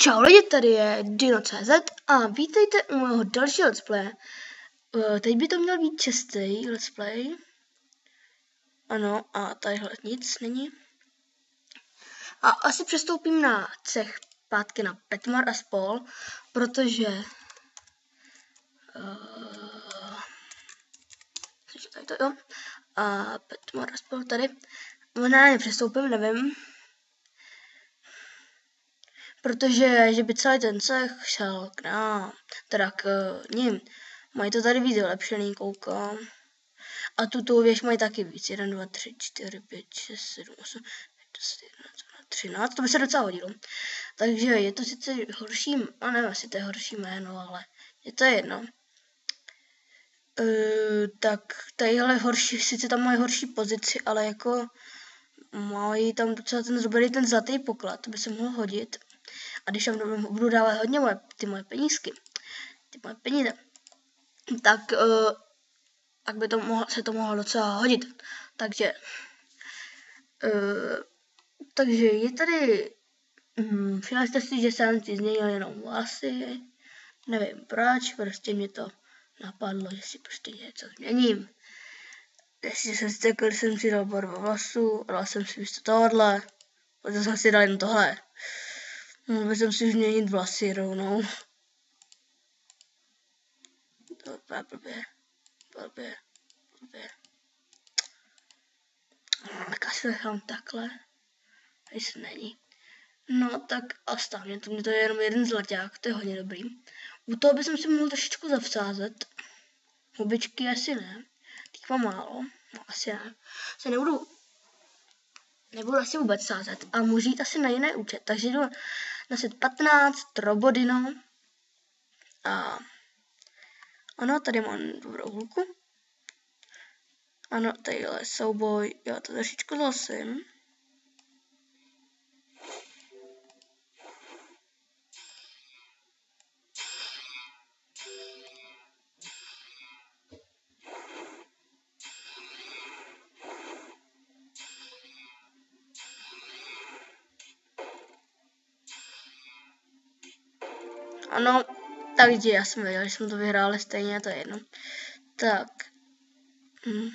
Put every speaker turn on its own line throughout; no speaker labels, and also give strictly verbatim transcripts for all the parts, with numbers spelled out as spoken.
Čau lidi, tady je Dino tečka cé zet a vítejte u mého dalšího let's play. Uh, teď by to měl být čestý let's play. Ano, a tadyhle nic není. A asi přestoupím na cech zpátky na Petmar a spol, protože... Uh, tady to jo. A Petmar a spol tady. Možná nepřestoupím, nevím. Protože, že by celý ten cech šel k nám, teda k ním. Mají to tady víc vylepšený, koukám. A tuto věž mají taky víc. jedna, dva, tři, čtyři, pět, šest, sedm, osm, deset, jedenáct, třináct. To by se docela hodilo. Takže je to sice horší, a nevím, jestli to je horší jméno, ale je to jedno. Uh, tak tadyhle horší, sice tam mají horší pozici, ale jako mají tam docela ten dobrý ten zlatý poklad, to by se mohlo hodit. A když tam budu dávat hodně moje, ty moje penízky, ty moje peníze, tak, uh, tak by to mohlo, se to mohlo docela hodit. Takže, uh, takže je tady, um, všimli jste si, že jsem si změnil jenom vlasy, nevím proč, prostě mě to napadlo, že si prostě něco změním. Jestli jsem si řekl, že jsem si dal barvu vlasů, dal jsem si místo tohohle, protože jsem si dal jen tohle. Mohl bych si změnit vlasy rovnou. To je blbě, blbě, blbě. Tak asi nechám takhle. Tady se není. No tak a stávně, to mě to je jenom jeden zlaťák, to je hodně dobrý. U toho bych si mohl trošičku zavsázet. Hubičky asi ne. Teď mám málo. No asi ne. Se nebudu, nebudu asi vůbec sázet. A můžu jít asi na jiný účet. Takže jdu na set patnáct, Robodino. A ano, tady mám dobrou hulku. Ano, tadyhle souboj, já to trošičku zlasím. Ano, takže já jsem věděl, že jsme to vyhráli stejně, to je jedno. Tak. Hm.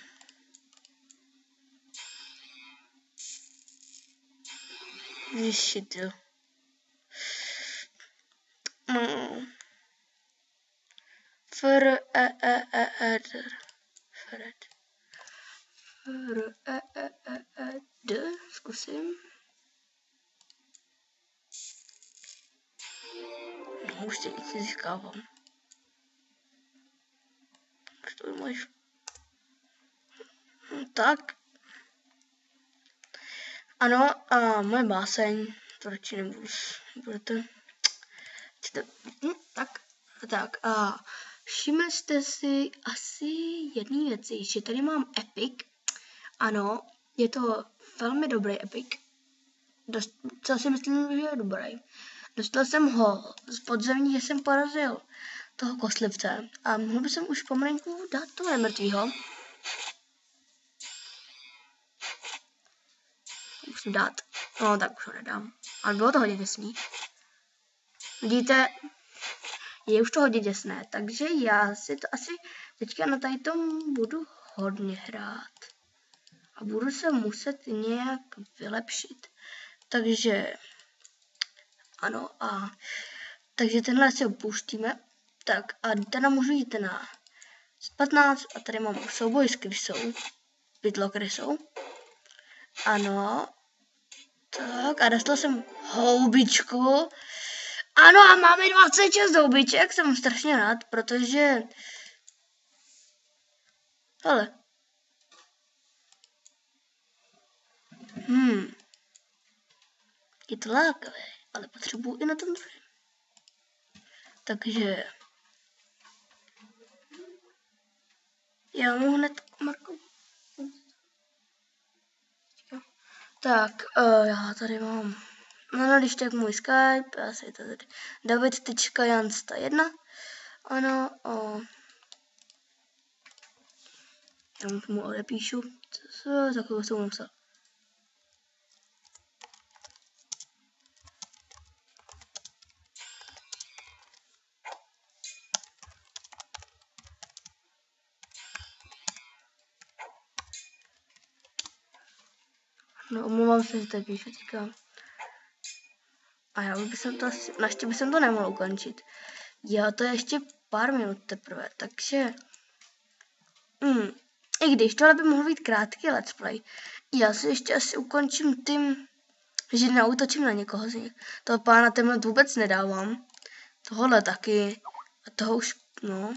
Vyšitil. No. Fr, e, e, e, e, d. Fred. Fr, e, e, e, e, d. Zkusím. No, už teď si získávám. Už to máš. No, tak. Ano, a moje báseň, to radši nebudu, budete. Hm, tak, tak a všimli jste si asi jedné věci, že tady mám Epic. Ano, je to velmi dobrý Epic. Dost, co si myslím, že je dobrý. Dostal jsem ho z podzemí, že jsem porazil toho koslivce a mohl bych jsem už pomalinku dát toho mrtvýho. Musím dát. No, tak už ho nedám. Ale bylo to hodně děsný. Vidíte, je už to hodně děsné, takže já si to asi teďka na tady tom budu hodně hrát. A budu se muset nějak vylepšit. Takže, ano, a takže tenhle si opouštíme. Tak a teda můžu jít na patnáct a tady mám souboj s krysou. Pytlo krysou. Ano. Tak a dostal jsem houbičku. Ano a máme dvacet šest houbiček, jsem strašně rád, protože... Hele. Hmm. Je to lákavé, ale potřebuji i na tom druhém. Takže... Já mu hned marku. Tak, uh, já tady mám... No, když tak můj Skype, asi je to tady david tečka jan sta jedna. Ano, o... Já mu odepíšu, co za chvíli jsem napsal. No, omlouvám se, že to píšu teďka. A já už bych to asi, naštěstí bych to nemohl ukončit. Já to je ještě pár minut teprve, takže... Hmm. I když tohle by mohl být krátký let's play, já si ještě asi ukončím tím, že neútočím na někoho z nich. Toho pána temno vůbec nedávám. Tohle taky. A toho už, no...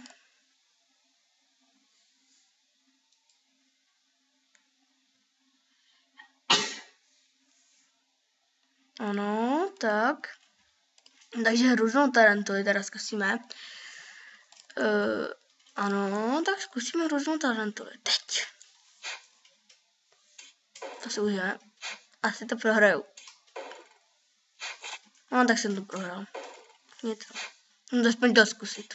Ano, tak. Takže hrůznou tarantuli teda zkusíme. Uh, ano, tak zkusíme hrůznou tarantuli. Teď. To se užijeme. Asi to prohraju. No, tak jsem to prohrál. Nic. Můžu aspoň to zkusit.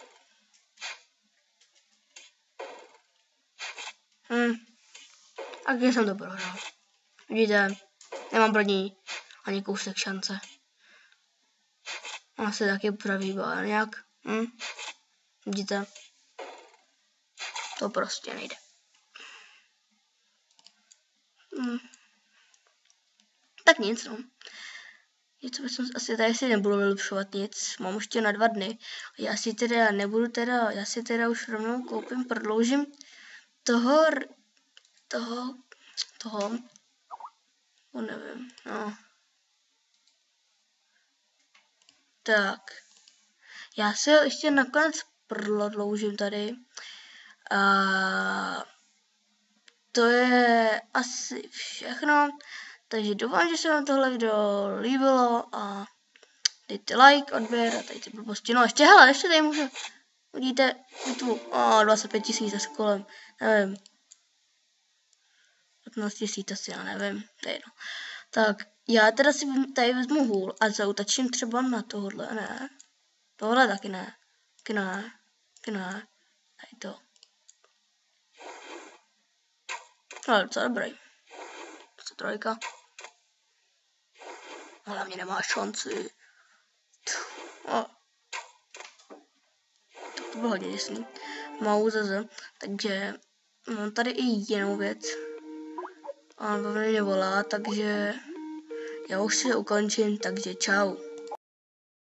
Hm. Tak jsem to prohrál. Vidíte, nemám pro ní ani kousek šance. Ona se taky upraví, ale nějak. Hm. Vidíte? To prostě nejde. Hm. Tak nic, no. Něco bych asi tady si nebudu vylepšovat nic. Mám ještě na dva dny. Já si teda nebudu teda, já si teda už rovnou koupím, prodloužím toho, toho, toho, no nevím, no. Tak. Já si ho ještě nakonec prodloužím tady. A to je asi všechno. Takže doufám, že se vám tohle video líbilo a dejte like, odběr a tady ty blbosti. No ještě, hele, ještě tady můžu, vidíte, tu, o, dvacet pět tisíc asi kolem, nevím. patnáct tisíc asi, já nevím, to je jedno. Tak, já teda si tady vezmu hůl a zautočím třeba na tohle, ne. Tohle taky ne, taky ne, taky ne, tady to. No, docela dobrý. Co trojka. Hlavně nemá šanci. O. To, to bylo hodně jasný. Mau zase. Takže mám tady i jinou věc. A on mě volá, takže já už si ukončím, takže čau.